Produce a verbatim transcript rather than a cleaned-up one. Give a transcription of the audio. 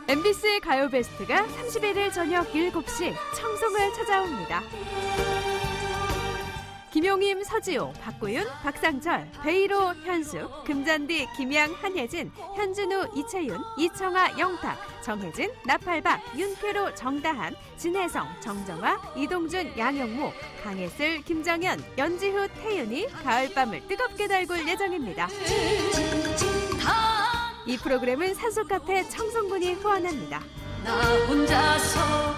엠비씨 가요 베스트가 삼십일 일 저녁 일곱 시 청송을 찾아옵니다. 김용임, 서지호, 박구윤, 박상철, 베이로, 현숙, 금잔디, 김양, 한예진, 현진우, 이채윤, 이청아, 영탁, 정혜진, 나팔박, 윤쾌로, 정다한, 진혜성, 정정화, 이동준, 양영모, 강혜슬, 김정현, 연지후, 태윤이 가을밤을 뜨겁게 달굴 예정입니다. 이 프로그램은 산소카페 청송군이 후원합니다. 나 혼자서